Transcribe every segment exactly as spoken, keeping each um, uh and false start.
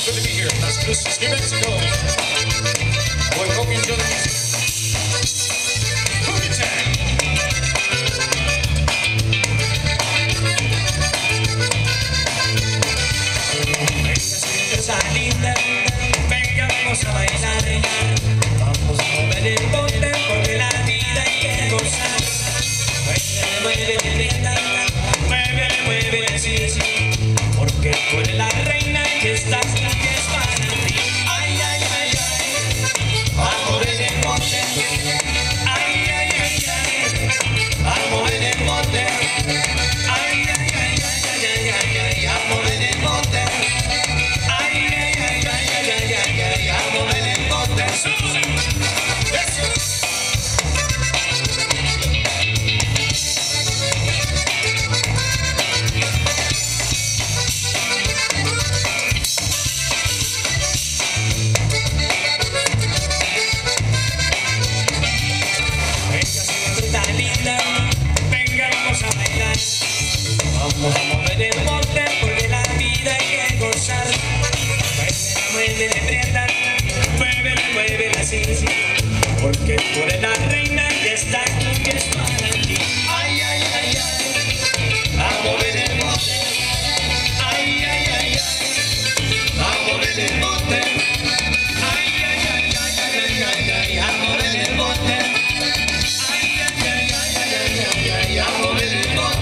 Good to be here. Las Cruces, New Mexico. Boy, hope you enjoy the music. Boogie time. Venga, señorita linda, venga, vamos a bailar. Vamos a mover el bote porque la vida hay que gozar. Muévele, muévele, linda, muévele, muévele, sí, sí, porque tú eres la reina que estás aquí es para ti. Ay, ay, ay, ay, a mover el bote. Ay, ay, ay, ay, a mover el bote. Ay, ay, ay, ay, ay, ay, ay, a mover el bote. Ay, ay, ay, ay, ay, ay, ay, a mover el bote. Vamos a mover el bote porque la vida hay que gozar. Muévele, muévele, prenda, muévele, muévele así, sí, porque tú eres la reina que está aquí que es para ti. Ay, ay, ay, ay, a mover el bote. Ay, ay, ay, ay, a mover el bote. Ay, ay, ay, ay, ay, ay, ay, a mover el bote. Ay, ay, ay, ay, ay, ay, ay, a mover el bote.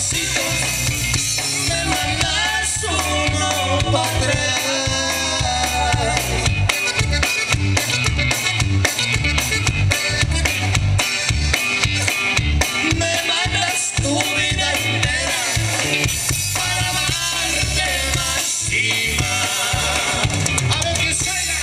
pasitos me mandas uno para atrás. Me mandas tu vida entera para amarte más y más. A ver qué suena.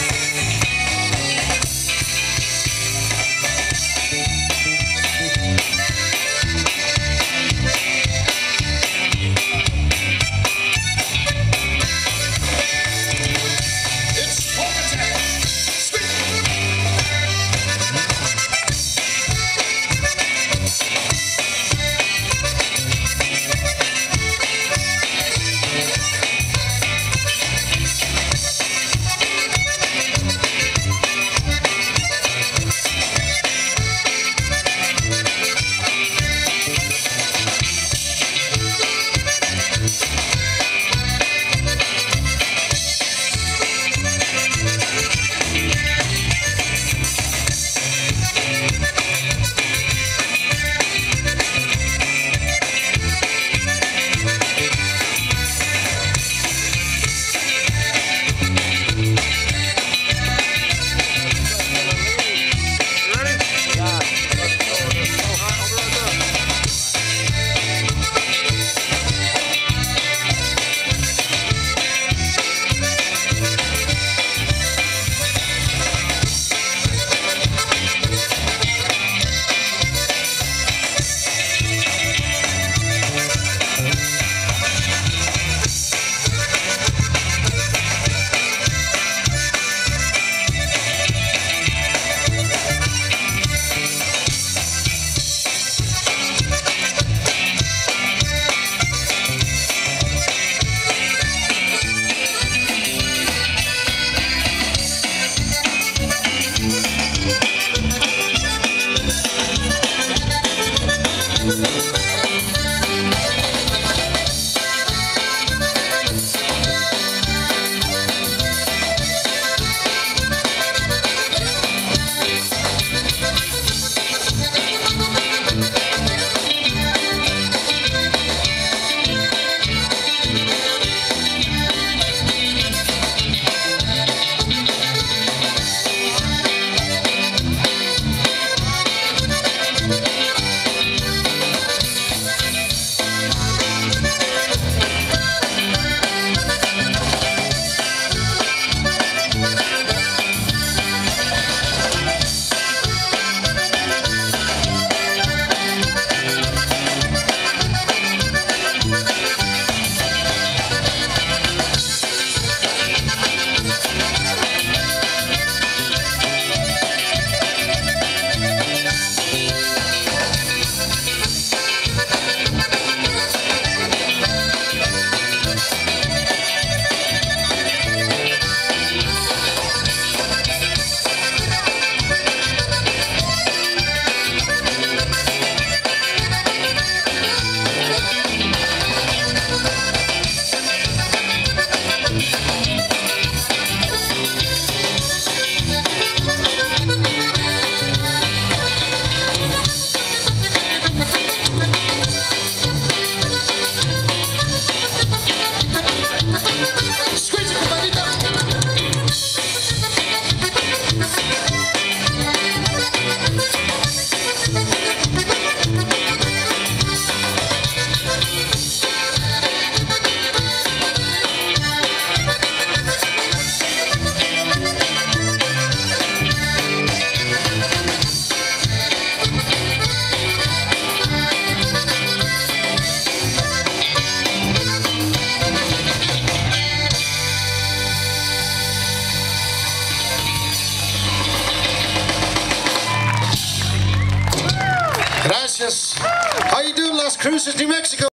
Gracias. How you doing, Las Cruces, New Mexico?